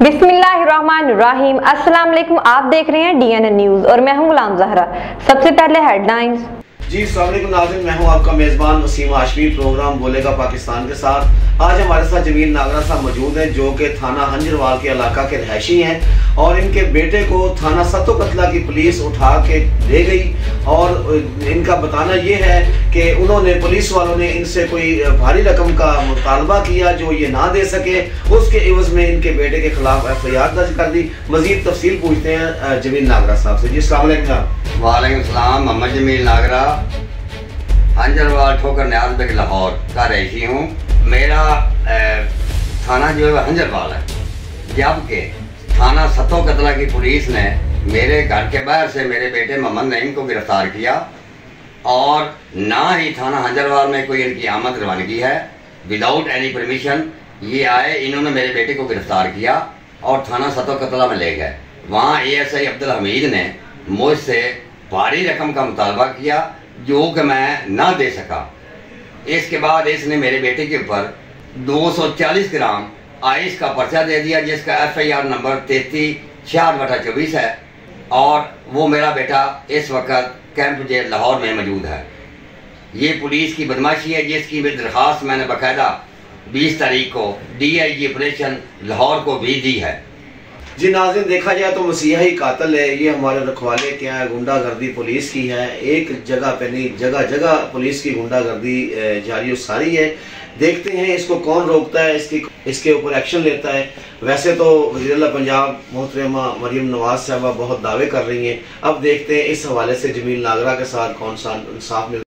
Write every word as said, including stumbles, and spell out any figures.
बिस्मिल्लाहिर्रहमानिर्रहीम। अस्सलाम वालेकुम। आप देख रहे हैं डीएनए न्यूज और मैं हूं गुलाम जहरा। सबसे पहले हेडलाइंस। जी अस्सलाम वालेकुम नाज़रीन, मैं हूं आपका मेज़बान वसीम हाशमी। प्रोग्राम बोलेगा पाकिस्तान के साथ। आज हमारे साथ जमील नागरा साहब मौजूद हैं जो कि थाना हंजरवाल के इलाका के रहायशी हैं और इनके बेटे को थाना सतो कतला की पुलिस उठा के ले गई और इनका बताना ये है कि उन्होंने पुलिस वालों ने इनसे कोई भारी रकम का मुतालबा किया जो ये ना दे सके। उसके एवज में इनके बेटे के खिलाफ एफ आई आर दर्ज कर दी। मजीद तफसील पूछते हैं जमील नागरा साहब से। जी अस्सलाम वालेकुम। वालेकुम सलाम। मोहम्मद जमील नागरा, हंजरवाल ठोकर न्याज़ लाहौर का रही हूँ। मेरा ए, थाना जो है हंजरवाल है, जबकि थाना सतो कतला की पुलिस ने मेरे घर के बाहर से मेरे बेटे मोहम्मद नईम को गिरफ्तार किया और ना ही थाना हंजरवाल में कोई इनकी आमद रवानगी है। विदाउट एनी परमिशन ये आए, इन्होंने मेरे बेटे को गिरफ्तार किया और थाना सतो कतला में ले गए। वहाँ A S I Abdul Hamid ने मुझसे भारी रकम का मुतालबा किया जो कि मैं ना दे सका। इसके बाद इसने मेरे बेटे के ऊपर दो सौ चालीस ग्राम आइस का पर्चा दे दिया जिसका एफ आई आर नंबर तैतीस छियाठ बटा चौबीस है और वो मेरा बेटा इस वक्त कैंप जेल लाहौर में मौजूद है। ये पुलिस की बदमाशी है जिसकी भी दरख्वास्त मैंने बाकायदा बीस तारीख को D I G operation Lahore को भी दी है। जी नाज़रीन, देखा जाए तो मसीहा ही कातिल है। ये हमारे रखवाले क्या है, गुंडागर्दी पुलिस की है। एक जगह पे नहीं, जगह जगह पुलिस की गुंडागर्दी जारी सारी है। देखते हैं इसको कौन रोकता है, इसकी इसके ऊपर एक्शन लेता है। वैसे तो वज़ीर-ए-आला पंजाब मोहतरमा मरियम नवाज साहबा बहुत दावे कर रही हैं। अब देखते हैं इस हवाले से जमील नागरा के साथ कौन सा इंसाफ मिलता है।